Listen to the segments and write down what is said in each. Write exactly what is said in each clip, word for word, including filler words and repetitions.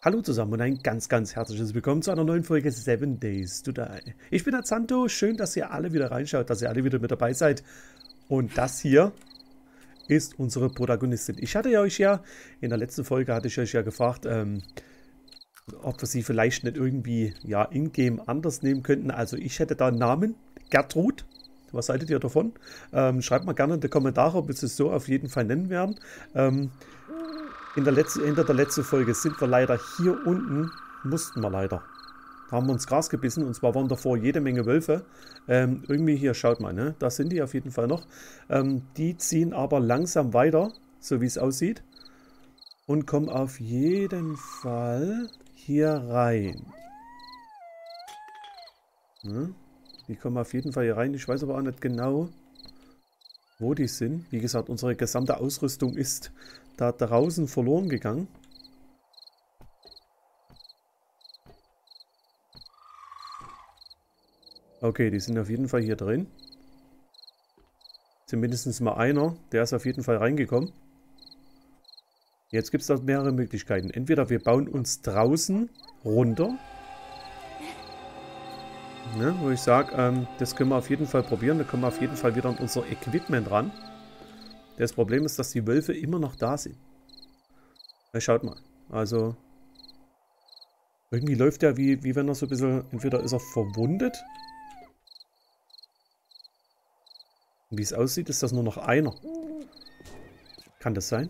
Hallo zusammen und ein ganz, ganz herzliches Willkommen zu einer neuen Folge Seven Days to Die. Ich bin der Zanto, schön, dass ihr alle wieder reinschaut, dass ihr alle wieder mit dabei seid. Und das hier ist unsere Protagonistin. Ich hatte ja euch ja, in der letzten Folge hatte ich euch ja gefragt, ähm, ob wir sie vielleicht nicht irgendwie, ja, in-game anders nehmen könnten. Also ich hätte da einen Namen, Gertrud. Was haltet ihr davon? Ähm, schreibt mal gerne in die Kommentare, ob wir es so auf jeden Fall nennen werden. Ähm, In der letzten, hinter der letzten Folge sind wir leider hier unten, mussten wir leider. Da haben wir uns Gras gebissen und zwar waren davor jede Menge Wölfe. Ähm, irgendwie hier, schaut mal, ne? Da sind die auf jeden Fall noch. Ähm, die ziehen aber langsam weiter, so wie es aussieht. Und kommen auf jeden Fall hier rein. Ne? Die kommen auf jeden Fall hier rein. Ich weiß aber auch nicht genau, wo die sind. Wie gesagt, unsere gesamte Ausrüstung ist da draußen verloren gegangen. Okay, die sind auf jeden Fall hier drin. Zumindest mal einer, der ist auf jeden Fall reingekommen. Jetzt gibt es da mehrere Möglichkeiten. Entweder wir bauen uns draußen runter. Ne, wo ich sage, ähm, das können wir auf jeden Fall probieren. Da kommen wir auf jeden Fall wieder an unser Equipment ran. Das Problem ist, dass die Wölfe immer noch da sind. Na, schaut mal. Also, irgendwie läuft der wie, wie wenn er so ein bisschen, entweder ist er verwundet. Wie es aussieht, ist das nur noch einer. Kann das sein?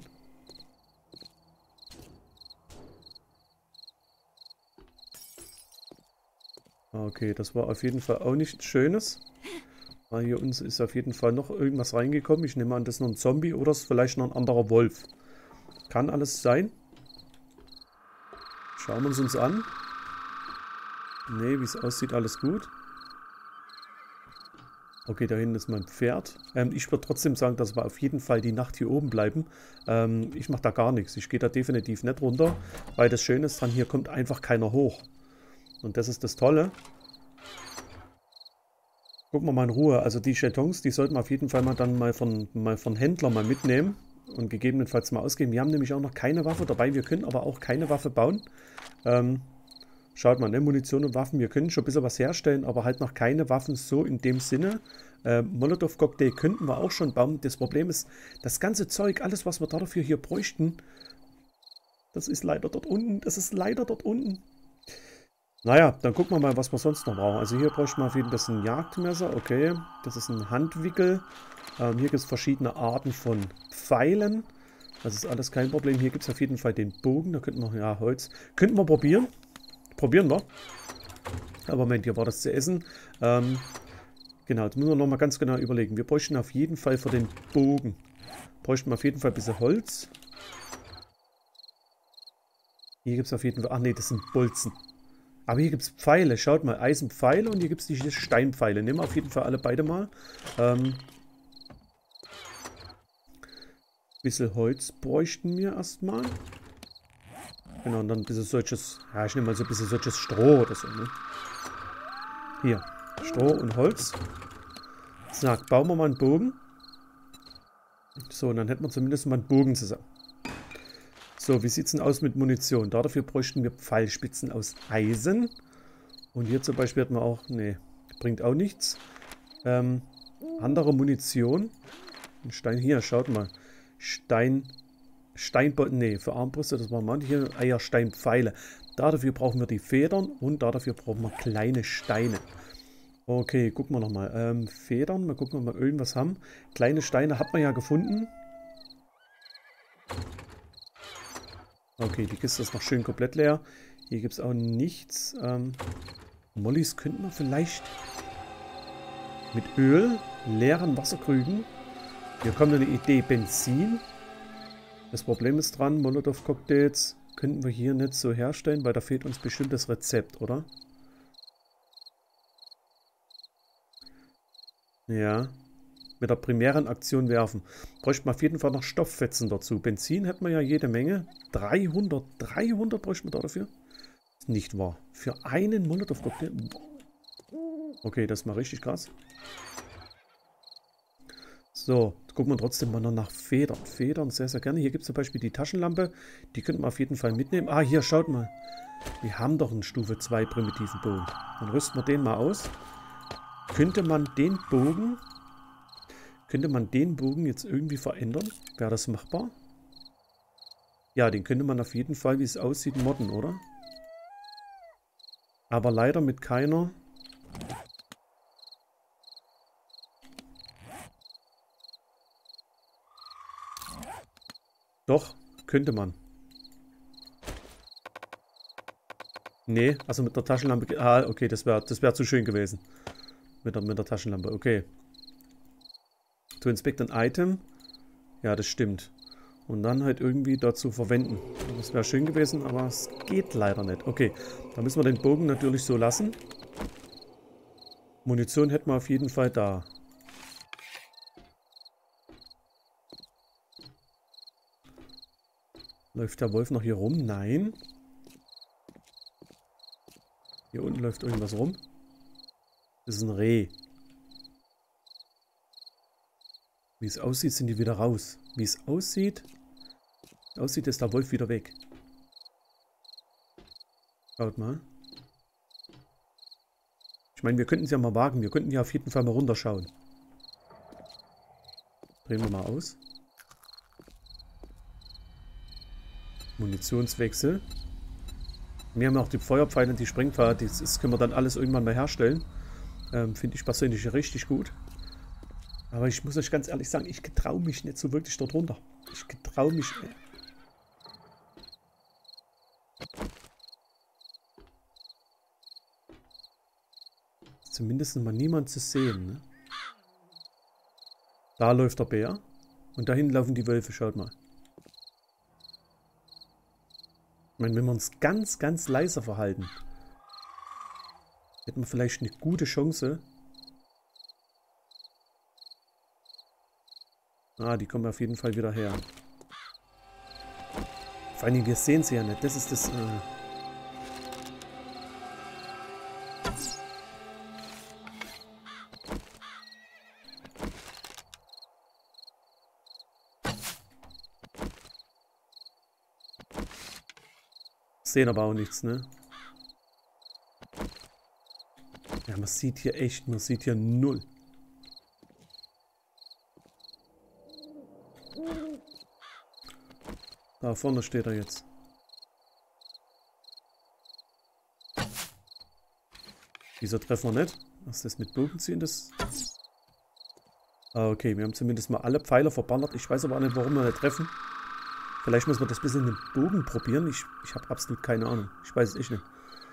Okay, das war auf jeden Fall auch nichts Schönes. Weil hier uns ist auf jeden Fall noch irgendwas reingekommen. Ich nehme an, das ist noch ein Zombie oder ist vielleicht noch ein anderer Wolf. Kann alles sein. Schauen wir uns uns an. Ne, wie es aussieht, alles gut. Okay, da hinten ist mein Pferd. Ähm, ich würde trotzdem sagen, dass wir auf jeden Fall die Nacht hier oben bleiben. Ähm, ich mache da gar nichts. Ich gehe da definitiv nicht runter. Weil das Schöne ist dran, hier kommt einfach keiner hoch. Und das ist das Tolle. Gucken wir mal in Ruhe. Also die Jetons, die sollten wir auf jeden Fall mal dann mal von, mal von Händlern mal mitnehmen. Und gegebenenfalls mal ausgeben. Wir haben nämlich auch noch keine Waffe dabei. Wir können aber auch keine Waffe bauen. Ähm, schaut mal, ne? Munition und Waffen. Wir können schon ein bisschen was herstellen, aber halt noch keine Waffen so in dem Sinne. Äh, Molotov-Cocktail könnten wir auch schon bauen. Das Problem ist, das ganze Zeug, alles was wir dafür hier bräuchten, das ist leider dort unten. Das ist leider dort unten. Naja, dann gucken wir mal, was wir sonst noch brauchen. Also hier bräuchten wir auf jeden Fall ein Jagdmesser. Okay, das ist ein Handwickel. Ähm, hier gibt es verschiedene Arten von Pfeilen. Das ist alles kein Problem. Hier gibt es auf jeden Fall den Bogen. Da könnten wir, ja, Holz. Könnten wir probieren. Probieren wir. Aber Moment, hier war das zu essen. Ähm, genau, jetzt müssen wir nochmal ganz genau überlegen. Wir bräuchten auf jeden Fall für den Bogen. Bräuchten wir auf jeden Fall ein bisschen Holz. Hier gibt es auf jeden Fall... Ach nee, das sind Bolzen. Aber hier gibt es Pfeile. Schaut mal, Eisenpfeile und hier gibt es die Steinpfeile. Nehmen wir auf jeden Fall alle beide mal. Ähm, bisschen Holz bräuchten wir erstmal. Genau, und dann ein bisschen solches, ja, ich nehme mal so ein bisschen solches Stroh oder so, ne? Hier, Stroh und Holz. So, bauen wir mal einen Bogen. So, und dann hätten wir zumindest mal einen Bogen zusammen. So, wie sieht es denn aus mit Munition? Dafür bräuchten wir Pfeilspitzen aus Eisen. Und hier zum Beispiel hätten wir auch, nee, bringt auch nichts. Ähm, andere Munition. Ein Stein, hier, schaut mal. Stein, Steinbolzen, nee, für Armbrüste, das waren manche Eiersteinpfeile. Dafür brauchen wir die Federn und dafür brauchen wir kleine Steine. Okay, gucken wir nochmal. Ähm, Federn, mal gucken, ob wir irgendwas haben. Kleine Steine hat man ja gefunden. Okay, die Kiste ist noch schön komplett leer. Hier gibt es auch nichts. Ähm, Mollys könnten wir vielleicht mit Öl, leeren Wasserkrügen. Hier kommt eine Idee, Benzin. Das Problem ist dran, Molotov-Cocktails könnten wir hier nicht so herstellen, weil da fehlt uns bestimmt das Rezept, oder? Ja. Mit der primären Aktion werfen. Bräuchte man auf jeden Fall noch Stofffetzen dazu. Benzin hätten wir ja jede Menge. dreihundert, dreihundert bräuchten wir da dafür. Nicht wahr. Für einen Molotov-Cocktail. Okay, das ist mal richtig krass. So, jetzt gucken wir trotzdem mal noch nach Federn. Federn sehr, sehr gerne. Hier gibt es zum Beispiel die Taschenlampe. Die könnten wir auf jeden Fall mitnehmen. Ah, hier, schaut mal. Wir haben doch einen Stufe zwei primitiven Bogen. Dann rüsten wir den mal aus. Könnte man den Bogen... Könnte man den Bogen jetzt irgendwie verändern? Wäre das machbar? Ja, den könnte man auf jeden Fall, wie es aussieht, modden, oder? Aber leider mit keiner... Doch, könnte man. Nee, also mit der Taschenlampe... Ah, okay, das wäre das wär zu schön gewesen. Mit der, mit der Taschenlampe, okay. To inspect an item. Ja, das stimmt. Und dann halt irgendwie dazu verwenden. Das wäre schön gewesen, aber es geht leider nicht. Okay, da müssen wir den Bogen natürlich so lassen. Munition hätten wir auf jeden Fall da. Läuft der Wolf noch hier rum? Nein. Hier unten läuft irgendwas rum. Das ist ein Reh. Wie es aussieht, sind die wieder raus. Wie es aussieht, aussieht, ist der Wolf wieder weg. Schaut mal. Ich meine, wir könnten es ja mal wagen. Wir könnten ja auf jeden Fall mal runterschauen. Drehen wir mal aus. Munitionswechsel. Wir haben auch die Feuerpfeile und die Sprengpfeile. Das können wir dann alles irgendwann mal herstellen. Ähm, Finde ich persönlich richtig gut. Aber ich muss euch ganz ehrlich sagen, ich getraue mich nicht so wirklich dort runter. Ich getraue mich nicht. Zumindest mal niemand zu sehen. Ne? Da läuft der Bär. Und dahin laufen die Wölfe, schaut mal. Ich meine, wenn wir uns ganz, ganz leise verhalten, hätten wir vielleicht eine gute Chance. Ah, die kommen auf jeden Fall wieder her. Vor allem, wir sehen sie ja nicht. Das ist das... Äh sehen aber auch nichts, ne? Ja, man sieht hier echt, man sieht hier null. Da vorne steht er jetzt. Wieso treffen wir nicht? Was ist das mit Bogen ziehen? Das. Ah, okay, wir haben zumindest mal alle Pfeiler verballert. Ich weiß aber auch nicht, warum wir nicht treffen. Vielleicht müssen wir das ein bisschen mit dem Bogen probieren. Ich, ich habe absolut keine Ahnung. Ich weiß es echt nicht.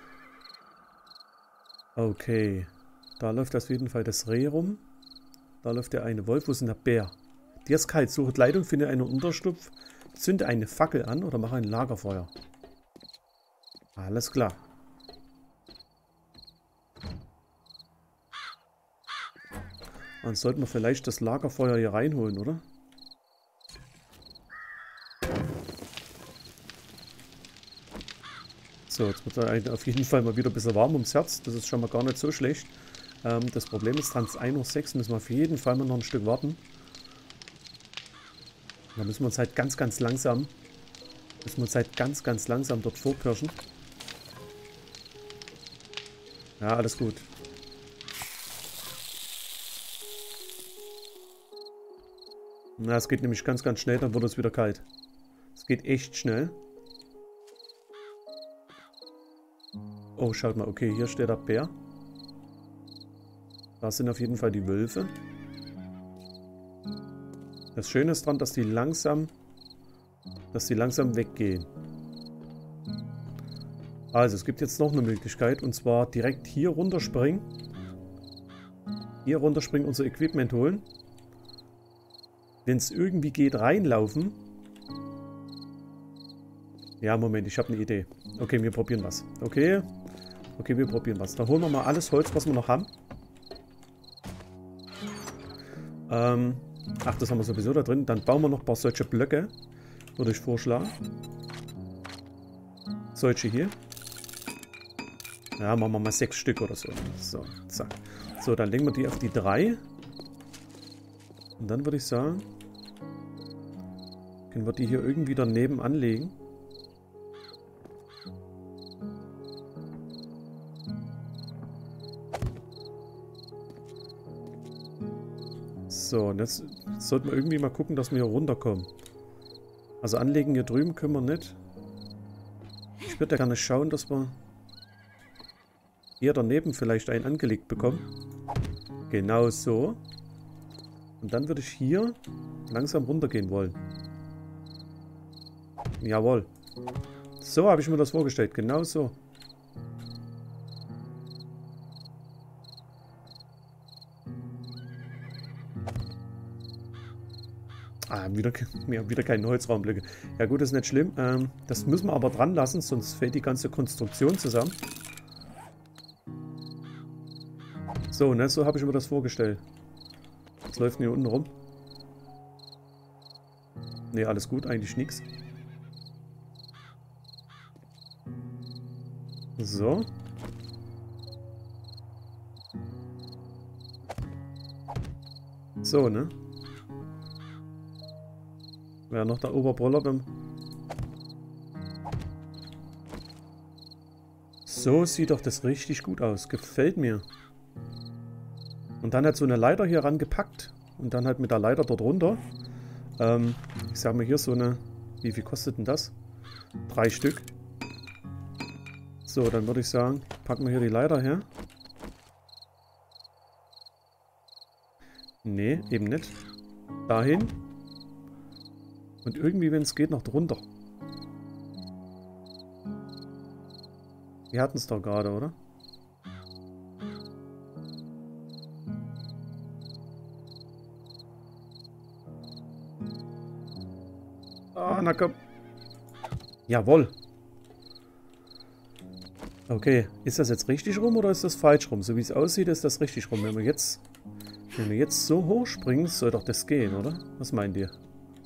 Okay. Da läuft auf jeden Fall das Reh rum. Da läuft der eine Wolf. Wo ist denn der Bär? Der ist kalt. Suche Leitung, finde einen Unterschlupf. Zünde eine Fackel an oder mache ein Lagerfeuer. Alles klar. Dann sollten wir vielleicht das Lagerfeuer hier reinholen, oder? So, jetzt wird er auf jeden Fall mal wieder ein bisschen warm ums Herz. Das ist schon mal gar nicht so schlecht. Ähm, das Problem ist, dann ein Uhr sechs müssen wir auf jeden Fall mal noch ein Stück warten. Da müssen wir uns halt ganz, ganz langsam, müssen wir uns halt ganz, ganz langsam dort vorpirschen. Ja, alles gut. Na, es geht nämlich ganz, ganz schnell, dann wird es wieder kalt. Es geht echt schnell. Oh, schaut mal, okay, hier steht der Bär. Da sind auf jeden Fall die Wölfe. Das Schöne ist dran, dass die langsam, dass die langsam weggehen. Also, es gibt jetzt noch eine Möglichkeit, und zwar direkt hier runterspringen. Hier runterspringen, unser Equipment holen. Wenn es irgendwie geht, reinlaufen. Ja, Moment, ich habe eine Idee. Okay, wir probieren was. Okay, okay, wir probieren was. Da holen wir mal alles Holz, was wir noch haben. Ähm... Ach, das haben wir sowieso da drin. Dann bauen wir noch ein paar solche Blöcke. Würde ich vorschlagen. Solche hier. Ja, machen wir mal sechs Stück oder so. So, zack. So, dann legen wir die auf die drei. Und dann würde ich sagen, können wir die hier irgendwie daneben anlegen. So, und jetzt, jetzt sollten wir irgendwie mal gucken, dass wir hier runterkommen. Also anlegen hier drüben können wir nicht. Ich würde ja gerne schauen, dass wir hier daneben vielleicht einen angelegt bekommen. Genau so. Und dann würde ich hier langsam runtergehen wollen. Jawohl. So habe ich mir das vorgestellt. Genau so. Ah, wieder, wir haben wieder keine Holzraumblöcke. Ja gut, das ist nicht schlimm. Ähm, das müssen wir aber dran lassen, sonst fällt die ganze Konstruktion zusammen. So, ne, so habe ich mir das vorgestellt. Was läuft denn hier unten rum? Ne, alles gut, eigentlich nichts. So. So, ne? Wäre noch der Oberboller beim... So sieht doch das richtig gut aus. Gefällt mir. Und dann hat so eine Leiter hier rangepackt. Und dann halt mit der Leiter dort runter. Ähm, ich sag mal hier so eine... Wie viel kostet denn das? Drei Stück. So, dann würde ich sagen, packen wir hier die Leiter her. Nee, eben nicht. Dahin. Und irgendwie, wenn es geht, noch drunter. Wir hatten es doch gerade, oder? Ah, na komm. Jawohl. Okay, ist das jetzt richtig rum oder ist das falsch rum? So wie es aussieht, ist das richtig rum. Wenn wir jetzt, wenn wir jetzt so hoch springen, soll doch das gehen, oder? Was meint ihr?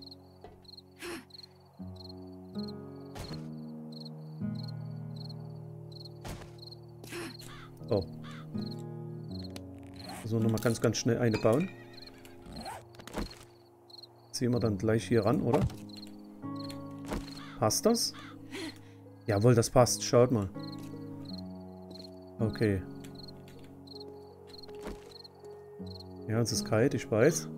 Oh. Also nochmal ganz, ganz schnell eine bauen. Ziehen wir dann gleich hier ran, oder? Passt das? Jawohl, das passt. Schaut mal. Okay. Ja, es ist kalt, ich weiß.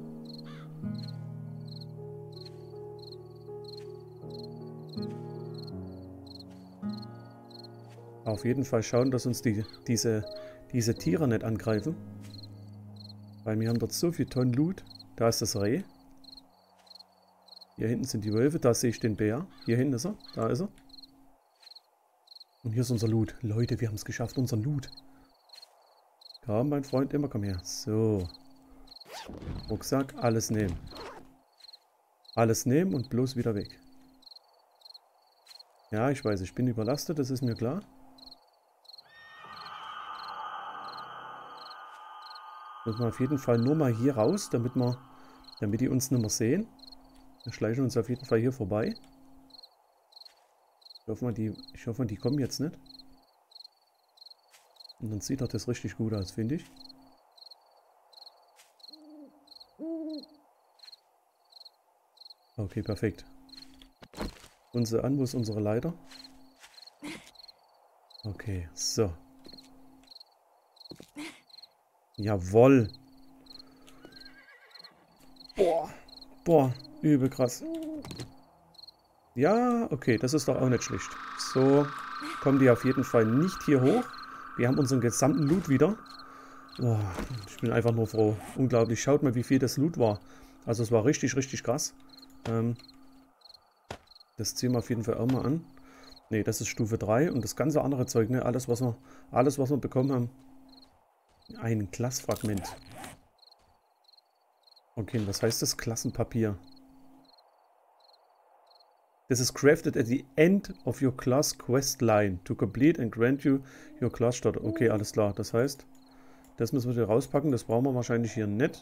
Auf jeden Fall schauen, dass uns die, diese, diese Tiere nicht angreifen. Weil wir haben dort so viel Tonnen Loot. Da ist das Reh. Hier hinten sind die Wölfe, da sehe ich den Bär. Hier hinten ist er, da ist er. Und hier ist unser Loot. Leute, wir haben es geschafft, unser Loot. Komm, mein Freund, immer komm her. So. Rucksack, alles nehmen. Alles nehmen und bloß wieder weg. Ja, ich weiß, ich bin überlastet, das ist mir klar. Müssen wir auf jeden Fall nur mal hier raus, damit wir, damit die uns nicht mehr sehen. Wir schleichen uns auf jeden Fall hier vorbei. Ich hoffe mal, die, ich hoffe mal, die kommen jetzt nicht. Und dann sieht doch das richtig gut aus, finde ich. Okay, perfekt. Unsere an, wo ist unsere Leiter? Okay, so. Jawohl. Boah. Boah, übel krass. Ja, okay, das ist doch auch nicht schlecht. So, kommen die auf jeden Fall nicht hier hoch. Wir haben unseren gesamten Loot wieder. Oh, ich bin einfach nur froh. Unglaublich. Schaut mal, wie viel das Loot war. Also es war richtig, richtig krass. Ähm, das ziehen wir auf jeden Fall auch mal an. Ne, das ist Stufe drei. Und das ganze andere Zeug, ne, alles was wir, alles, was wir bekommen haben. Ein Glasfragment. Okay, was heißt das? Klassenpapier. This is crafted at the end of your class quest line to complete and grant you your class starter. Okay, alles klar. Das heißt, das müssen wir hier rauspacken. Das brauchen wir wahrscheinlich hier nicht.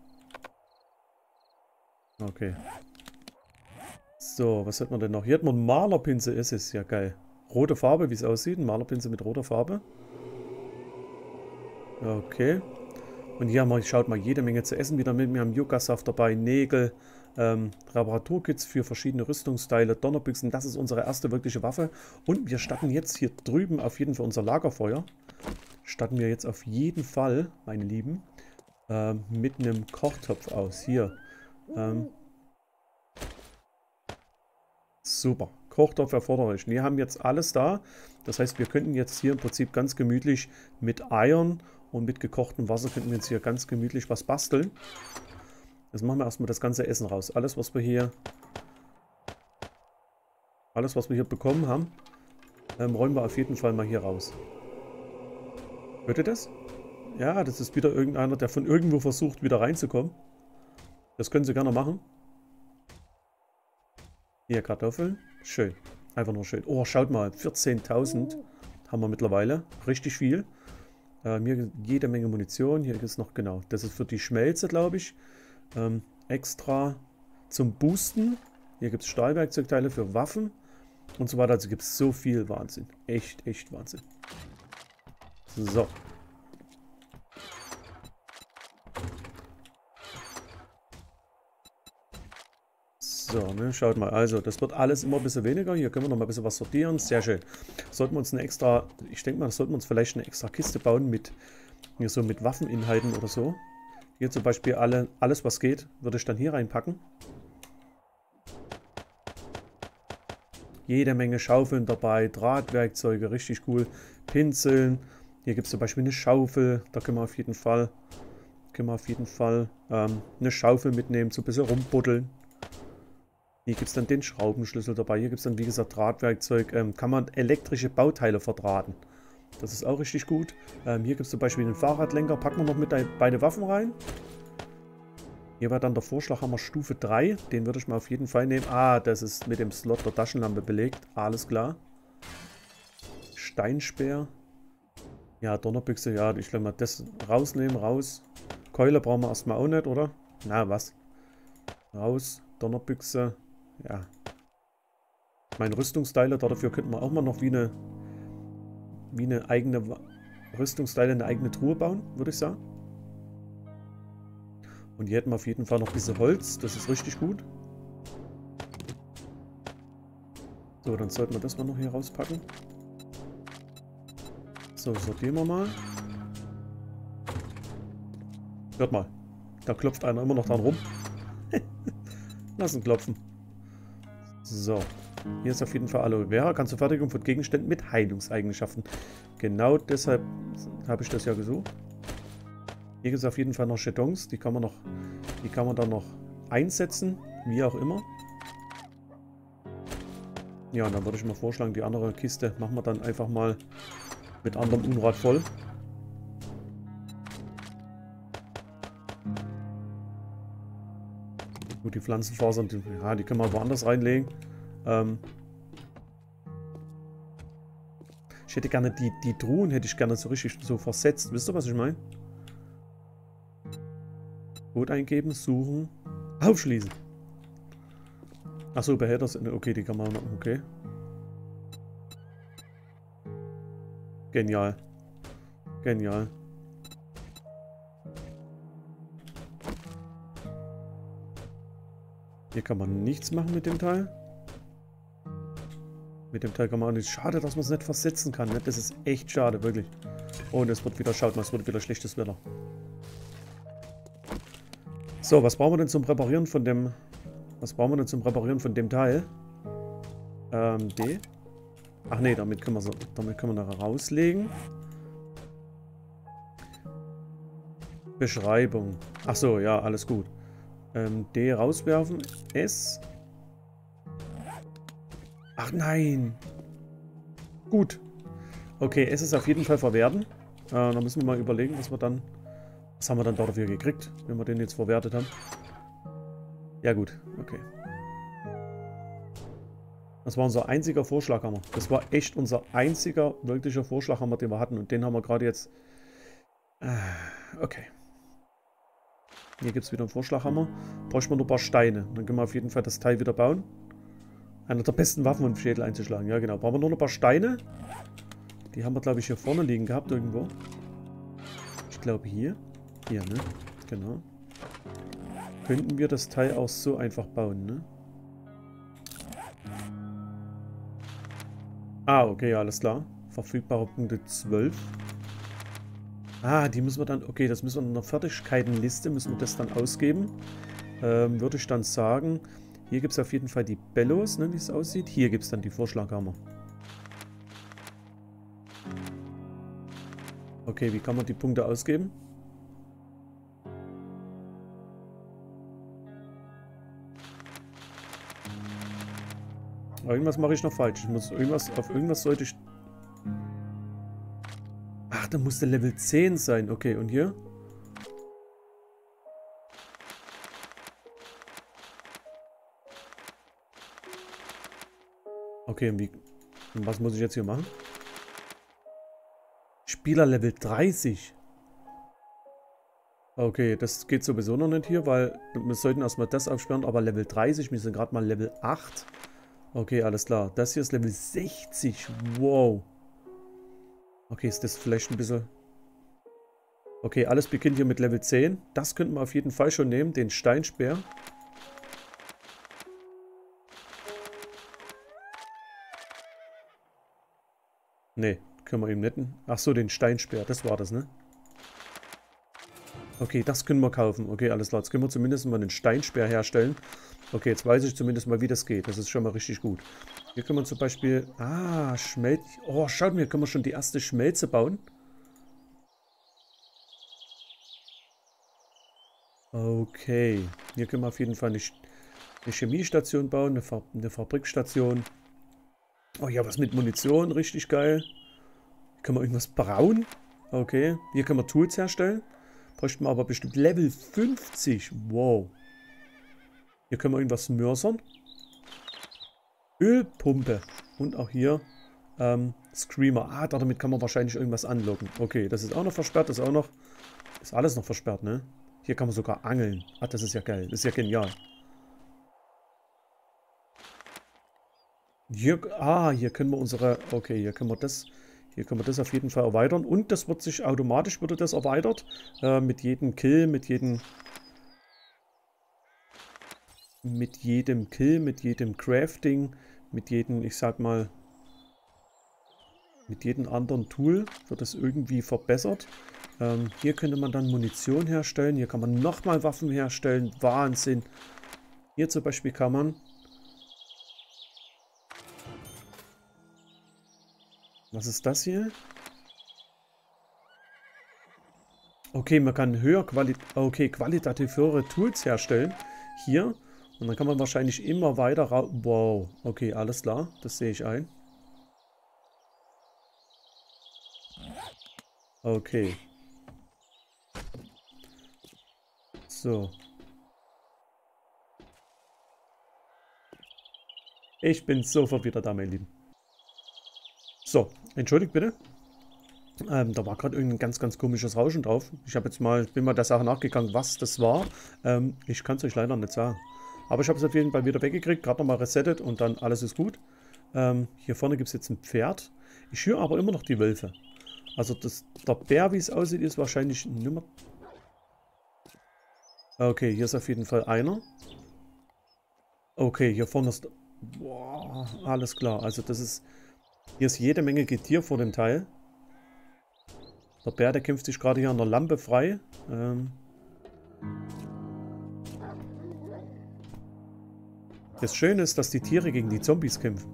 Okay. So, was hat man denn noch? Hier hat man einen Malerpinsel. Es ist ja geil. Rote Farbe, wie es aussieht. Ein Malerpinsel mit roter Farbe. Okay. Und hier haben wir, schaut mal, jede Menge zu essen wieder mit. Wir haben Yucca-Saft dabei, Nägel, ähm, Reparaturkits für verschiedene Rüstungsteile, Donnerbüchsen. Das ist unsere erste wirkliche Waffe. Und wir statten jetzt hier drüben auf jeden Fall unser Lagerfeuer. Statten wir jetzt auf jeden Fall, meine Lieben, ähm, mit einem Kochtopf aus. Hier. Ähm, super. Kochtopf erforderlich. Wir haben jetzt alles da. Das heißt, wir könnten jetzt hier im Prinzip ganz gemütlich mit Eiern und mit gekochtem Wasser könnten wir jetzt hier ganz gemütlich was basteln. Jetzt machen wir erstmal das ganze Essen raus. Alles, was wir hier alles, was wir hier bekommen haben, ähm, räumen wir auf jeden Fall mal hier raus. Hört ihr das? Ja, das ist wieder irgendeiner, der von irgendwo versucht, wieder reinzukommen. Das können Sie gerne machen. Hier Kartoffeln. Schön. Einfach nur schön. Oh, schaut mal. vierzehntausend haben wir mittlerweile. Richtig viel. Ähm, hier jede Menge Munition. Hier ist noch, genau, das ist für die Schmelze, glaube ich. Ähm, extra zum Boosten. Hier gibt es Stahlwerkzeugteile für Waffen und so weiter. Also gibt es so viel Wahnsinn. Echt, echt Wahnsinn. So. So, ne, schaut mal. Also, das wird alles immer ein bisschen weniger. Hier können wir noch mal ein bisschen was sortieren. Sehr schön. Sollten wir uns eine extra, ich denke mal, das sollten wir uns vielleicht eine extra Kiste bauen mit, hier so mit Waffeninhalten oder so. Hier zum Beispiel alle, alles, was geht, würde ich dann hier reinpacken. Jede Menge Schaufeln dabei, Drahtwerkzeuge, richtig cool. Pinseln. Hier gibt es zum Beispiel eine Schaufel. Da können wir auf jeden Fall, können wir auf jeden Fall ähm, eine Schaufel mitnehmen, so ein bisschen rumbuddeln. Hier gibt es dann den Schraubenschlüssel dabei. Hier gibt es dann, wie gesagt, Drahtwerkzeug. Ähm, kann man elektrische Bauteile verdrahten. Das ist auch richtig gut. Ähm, hier gibt es zum Beispiel einen Fahrradlenker. Packen wir noch mit beide Waffen rein. Hier war dann der Vorschlaghammer Stufe drei. Den würde ich mal auf jeden Fall nehmen. Ah, das ist mit dem Slot der Taschenlampe belegt. Alles klar. Steinspeer. Ja, Donnerbüchse. Ja, ich glaube mal das rausnehmen. Raus. Keule brauchen wir erstmal auch nicht, oder? Na, was? Raus. Donnerbüchse. Ja. Mein Rüstungsteile. Dafür könnten wir auch mal noch wie eine, wie eine eigene Rüstungsteile, eine eigene Truhe bauen, würde ich sagen. Und hier hätten wir auf jeden Fall noch diese Holz. Das ist richtig gut. So, dann sollten wir das mal noch hier rauspacken. So, sortieren wir mal. Hört mal. Da klopft einer immer noch dran rum. Lass ihn klopfen. So. Hier ist auf jeden Fall Aloe Vera. Kann zur Fertigung von Gegenständen mit Heilungseigenschaften. Genau deshalb habe ich das ja gesucht. Hier gibt es auf jeden Fall noch Jetons. Die kann man noch, die kann man dann noch einsetzen. Wie auch immer. Ja, und dann würde ich mal vorschlagen, die andere Kiste machen wir dann einfach mal mit anderem Unrat voll. Gut, die Pflanzenfasern, die, ja, die können wir woanders reinlegen. Ähm ich hätte gerne die, die Truhen, hätte ich gerne so richtig so versetzt. Wisst ihr, was ich meine? Code eingeben, suchen, aufschließen. Achso, Behälter sind, okay, die kann man noch, okay. Genial. Genial. Hier kann man nichts machen mit dem Teil. Mit dem Teil kann man auch nicht. Schade, dass man es nicht versetzen kann. Ne? Das ist echt schade, wirklich. Oh, und es wird wieder, schaut mal, es wird wieder schlechtes Wetter. So, was brauchen wir denn zum Reparieren von dem... Was brauchen wir denn zum Reparieren von dem Teil? Ähm, D. Ach nee, damit können wir so, damit können wir nachher rauslegen. Beschreibung. Ach so, ja, alles gut. Ähm, D rauswerfen. S. Ach nein. Gut. Okay, S ist auf jeden Fall verwerten. Äh, da müssen wir mal überlegen, was wir dann... Was haben wir dann dafür gekriegt, wenn wir den jetzt verwertet haben? Ja gut, okay. Das war unser einziger Vorschlaghammer. Das war echt unser einziger wirklicher Vorschlaghammer, den wir hatten. Und den haben wir gerade jetzt... Okay. Hier gibt es wieder einen Vorschlaghammer. Bräuchten wir nur ein paar Steine. Dann können wir auf jeden Fall das Teil wieder bauen. Eine der besten Waffen, um den Schädel einzuschlagen. Ja genau. Brauchen wir nur ein paar Steine. Die haben wir, glaube ich, hier vorne liegen gehabt irgendwo. Ich glaube hier. Hier, ne? Genau. Könnten wir das Teil auch so einfach bauen, ne? Ah, okay, alles klar. Verfügbare Punkte zwölf. Ah, die müssen wir dann... Okay, das müssen wir in einer Fertigkeitenliste, müssen wir das dann ausgeben. Ähm, würde ich dann sagen, hier gibt es auf jeden Fall die Bellos, ne, wie es aussieht. Hier gibt es dann die Vorschlaghammer. Okay, wie kann man die Punkte ausgeben? Irgendwas mache ich noch falsch. Ich muss irgendwas, auf irgendwas sollte ich... Ach, da musste Level zehn sein. Okay, und hier? Okay, und wie... Und was muss ich jetzt hier machen? Spieler Level dreißig. Okay, das geht sowieso noch nicht hier, weil wir sollten erstmal das aufsperren, aber Level dreißig, wir sind gerade mal Level acht. Okay, alles klar. Das hier ist Level sechzig. Wow. Okay, ist das vielleicht ein bisschen... Okay, alles beginnt hier mit Level zehn. Das könnten wir auf jeden Fall schon nehmen, den Steinspeer. Ne, können wir ihm nicht. Ach so, den Steinspeer, das war das, ne? Okay, das können wir kaufen. Okay, alles klar. Jetzt können wir zumindest mal einen Steinspeer herstellen. Okay, jetzt weiß ich zumindest mal, wie das geht. Das ist schon mal richtig gut. Hier können wir zum Beispiel... Ah, Schmelz... Oh, schaut mal, können wir schon die erste Schmelze bauen. Okay. Hier können wir auf jeden Fall eine, eine Chemiestation bauen, eine, Fa eine Fabrikstation. Oh ja, was mit Munition, richtig geil. Hier können wir irgendwas brauen. Okay. Hier können wir Tools herstellen. Bräuchten wir aber bestimmt Level fünfzig. Wow. Hier können wir irgendwas mörsern. Ölpumpe. Und auch hier ähm, Screamer. Ah, damit kann man wahrscheinlich irgendwas anlocken. Okay, das ist auch noch versperrt. Das ist auch noch... Ist alles noch versperrt, ne? Hier kann man sogar angeln. Ah, das ist ja geil. Das ist ja genial. Hier, ah, hier können wir unsere... Okay, hier können wir das... Hier können wir das auf jeden Fall erweitern. Und das wird sich automatisch, wurde das erweitert. Äh, mit jedem Kill, mit jedem... Mit jedem Kill, mit jedem Crafting, mit jedem, ich sag mal... Mit jedem anderen Tool wird das irgendwie verbessert. Ähm, hier könnte man dann Munition herstellen. Hier kann man nochmal Waffen herstellen. Wahnsinn. Hier zum Beispiel kann man... Was ist das hier? Okay, man kann höher Quali okay, qualitativ höhere Tools herstellen. Hier. Und dann kann man wahrscheinlich immer weiter raus... Wow. Okay, alles klar. Das sehe ich ein. Okay. So. Ich bin sofort wieder da, mein Lieben. So, entschuldigt bitte. Ähm, da war gerade irgendein ganz, ganz komisches Rauschen drauf. Ich habe jetzt mal, bin mal der Sache nachgegangen, was das war. Ähm, ich kann es euch leider nicht sagen. Aber ich habe es auf jeden Fall wieder weggekriegt, gerade nochmal resettet und dann alles ist gut. Ähm, hier vorne gibt es jetzt ein Pferd. Ich höre aber immer noch die Wölfe. Also das, der Bär, wie es aussieht, ist wahrscheinlich nimmer... Okay, hier ist auf jeden Fall einer. Okay, hier vorne ist... Boah, alles klar. Also das ist... Hier ist jede Menge Getier vor dem Teil. Der Bär, der kämpft sich gerade hier an der Lampe frei. Ähm das Schöne ist, dass die Tiere gegen die Zombies kämpfen.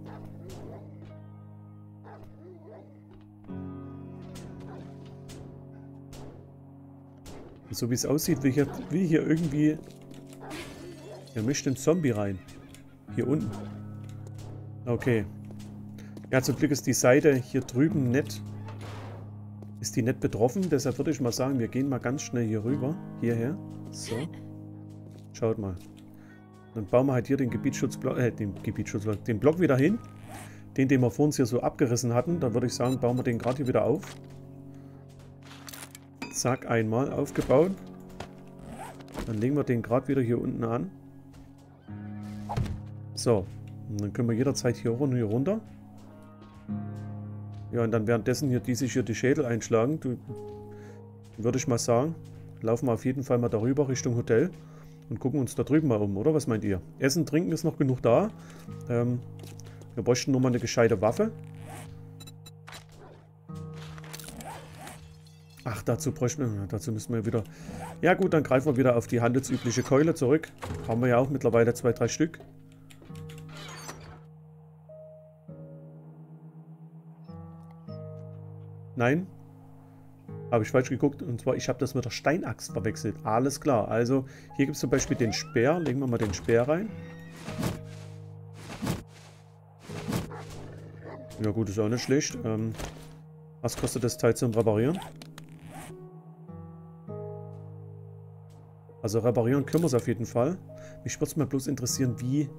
So wie es aussieht, will hier, will hier irgendwie... Hier mischt ein Zombie rein. Hier unten. Okay. Ja, zum Glück ist die Seite hier drüben nicht... Ist die nicht betroffen. Deshalb würde ich mal sagen, wir gehen mal ganz schnell hier rüber. Hierher. So. Schaut mal. Dann bauen wir halt hier den Gebietsschutzblock... Äh, den Gebietsschutzblock... Den Block wieder hin. Den, den wir vor uns hier so abgerissen hatten. Dann würde ich sagen, bauen wir den gerade hier wieder auf. Zack, einmal aufgebaut. Dann legen wir den gerade wieder hier unten an. So. Und dann können wir jederzeit hier hoch und hier runter. Ja, und dann währenddessen hier die sich hier die Schädel einschlagen. Du, würde ich mal sagen. laufen wir auf jeden Fall mal darüber Richtung Hotel und gucken uns da drüben mal um, oder? Was meint ihr? Essen, Trinken ist noch genug da. Ähm, wir bräuchten nur mal eine gescheite Waffe. Ach, dazu bräuchten wir, dazu müssen wir wieder... Ja gut, dann greifen wir wieder auf die handelsübliche Keule zurück. Haben wir ja auch mittlerweile zwei, drei Stück. Nein. Habe ich falsch geguckt. Und zwar, ich habe das mit der Steinaxt verwechselt. Alles klar. Also, hier gibt es zum Beispiel den Speer. Legen wir mal den Speer rein. Ja gut, ist auch nicht schlecht. Ähm, was kostet das Teil zum Reparieren? Also reparieren können wir es auf jeden Fall. Mich würde es mal bloß interessieren, wie...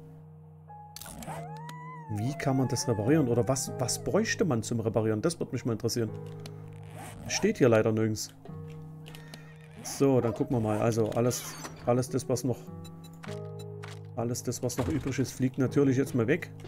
Wie kann man das reparieren? Oder was, was bräuchte man zum Reparieren? Das würde mich mal interessieren. Steht hier leider nirgends. So, dann gucken wir mal. Also alles, alles das, was noch... Alles das, was noch übrig ist, fliegt natürlich jetzt mal weg.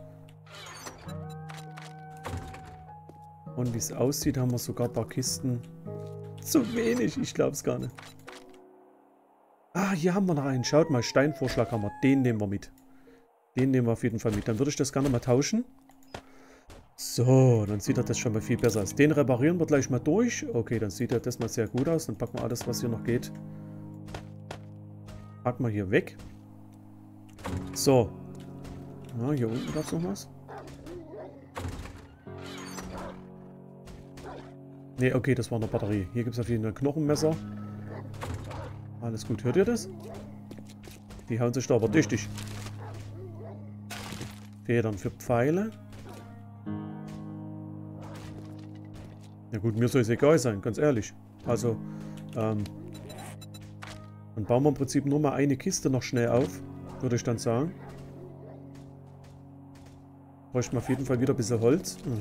Und wie es aussieht, haben wir sogar ein paar Kisten. Zu wenig, ich glaube es gar nicht. Ah, hier haben wir noch einen. Schaut mal, Steinvorschlaghammer. Den nehmen wir mit. Den nehmen wir auf jeden Fall mit. Dann würde ich das gerne mal tauschen. So, dann sieht er das schon mal viel besser aus. Den reparieren wir gleich mal durch. Okay, dann sieht er das mal sehr gut aus. Dann packen wir alles, was hier noch geht. Packen wir hier weg. So. Ja, hier unten gab es noch was. Ne, okay, das war eine Batterie. Hier gibt es auf jeden Fall ein Knochenmesser. Alles gut, hört ihr das? Die hauen sich da aber tüchtig. Federn für Pfeile. Ja gut, mir soll es egal sein, ganz ehrlich. Also, ähm, dann bauen wir im Prinzip nur mal eine Kiste noch schnell auf, würde ich dann sagen. Bräuchten wir auf jeden Fall wieder ein bisschen Holz. Hm.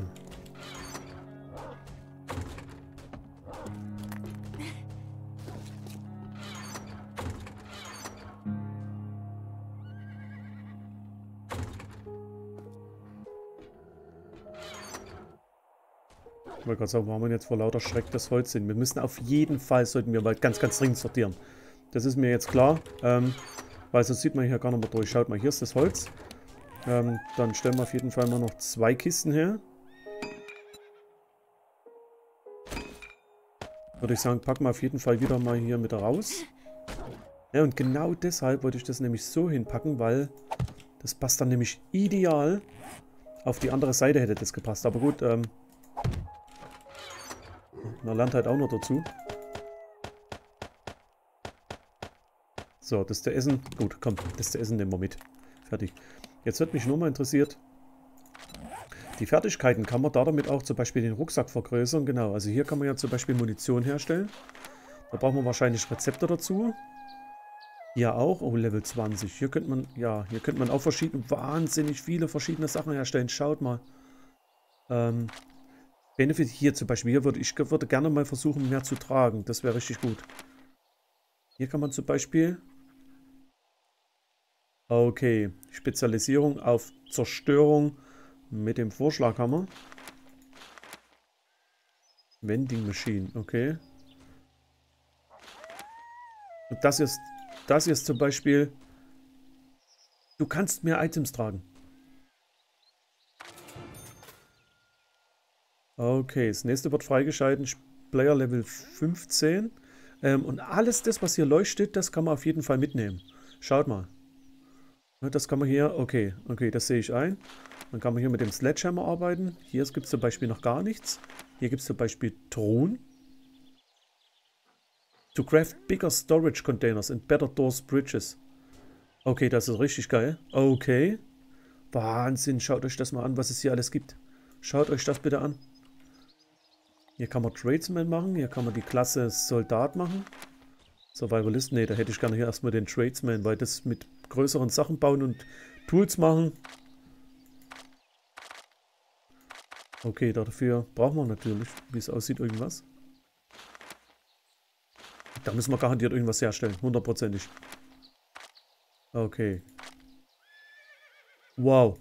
Ich wollte gerade sagen, warum wir jetzt vor lauter Schreck das Holz sind. Wir müssen auf jeden Fall, sollten wir mal ganz, ganz dringend sortieren. Das ist mir jetzt klar, ähm, weil sonst sieht man hier gar nicht mehr durch. Schaut mal, hier ist das Holz. Ähm, dann stellen wir auf jeden Fall mal noch zwei Kisten her. Würde ich sagen, packen wir auf jeden Fall wieder mal hier mit raus. Ja, und genau deshalb wollte ich das nämlich so hinpacken, weil das passt dann nämlich ideal. Auf die andere Seite hätte das gepasst. Aber gut, ähm, man lernt halt auch noch dazu. So, das ist der Essen. Gut, komm, das ist der Essen, nehmen wir mit. Fertig. Jetzt wird mich nur mal interessiert, die Fertigkeiten, kann man da damit auch zum Beispiel den Rucksack vergrößern? Genau, also hier kann man ja zum Beispiel Munition herstellen. Da brauchen wir wahrscheinlich Rezepte dazu. Hier auch, oh, Level zwanzig. Hier könnte man, ja, hier könnte man auch verschiedene, wahnsinnig viele verschiedene Sachen herstellen. Schaut mal. Ähm, Benefit hier zum Beispiel, hier würde ich würde gerne mal versuchen, mehr zu tragen. Das wäre richtig gut. Hier kann man zum Beispiel... Okay, Spezialisierung auf Zerstörung mit dem Vorschlaghammer. Vending Machine, okay. Und das ist, das ist zum Beispiel... Du kannst mehr Items tragen. Okay, das nächste wird freigeschalten. Player Level fünfzehn. Ähm, und alles das, was hier leuchtet, das kann man auf jeden Fall mitnehmen. Schaut mal. Das kann man hier, okay, okay, das sehe ich ein. Dann kann man hier mit dem Sledgehammer arbeiten. Hier gibt es zum Beispiel noch gar nichts. Hier gibt es zum Beispiel Truhen. To craft bigger storage containers and better doors bridges. Okay, das ist richtig geil. Okay. Wahnsinn, schaut euch das mal an, was es hier alles gibt. Schaut euch das bitte an. Hier kann man Tradesman machen. Hier kann man die Klasse Soldat machen. Survivalist, nee, da hätte ich gerne hier erstmal den Tradesman, weil das mit größeren Sachen bauen und Tools machen. Okay, dafür brauchen wir natürlich, wie es aussieht, irgendwas. Da müssen wir garantiert irgendwas herstellen, hundertprozentig. Okay. Wow.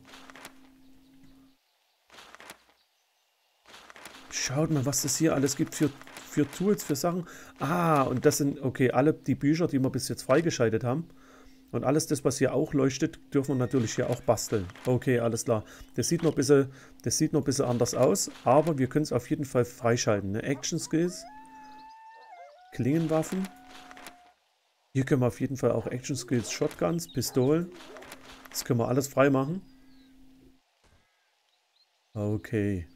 Schaut mal, was das hier alles gibt für für Tools, für Sachen. Ah, und das sind, okay, alle die Bücher, die wir bis jetzt freigeschaltet haben. Und alles das, was hier auch leuchtet, dürfen wir natürlich hier auch basteln. Okay, alles klar. Das sieht noch ein bisschen, das sieht noch ein bisschen anders aus, aber wir können es auf jeden Fall freischalten. Ne? Action Skills, Klingenwaffen. Hier können wir auf jeden Fall auch Action Skills, Shotguns, Pistolen. Das können wir alles frei machen. Okay.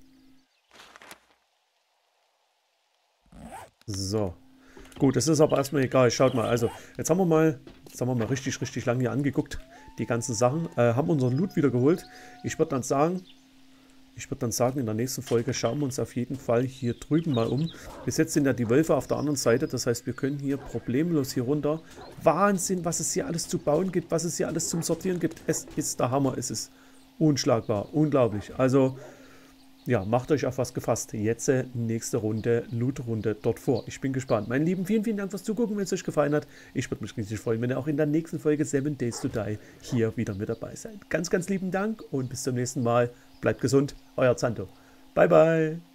So. Gut, das ist aber erstmal egal. Schaut mal, also jetzt haben wir mal, jetzt haben wir mal richtig, richtig lange hier angeguckt, die ganzen Sachen. Äh, haben unseren Loot wieder geholt. Ich würde dann sagen, ich würde dann sagen, in der nächsten Folge schauen wir uns auf jeden Fall hier drüben mal um. Bis jetzt sind ja die Wölfe auf der anderen Seite, das heißt, wir können hier problemlos hier runter. Wahnsinn, was es hier alles zu bauen gibt, was es hier alles zum Sortieren gibt. Es ist der Hammer, es ist unschlagbar, unglaublich. Also, ja, macht euch auf was gefasst. Jetzt äh, nächste Runde, Loot-Runde dort vor. Ich bin gespannt. Meine Lieben, vielen, vielen Dank fürs Zugucken, wenn es euch gefallen hat. Ich würde mich riesig freuen, wenn ihr auch in der nächsten Folge Seven Days to Die hier wieder mit dabei seid. Ganz, ganz lieben Dank und bis zum nächsten Mal. Bleibt gesund, euer Zanto. Bye, bye.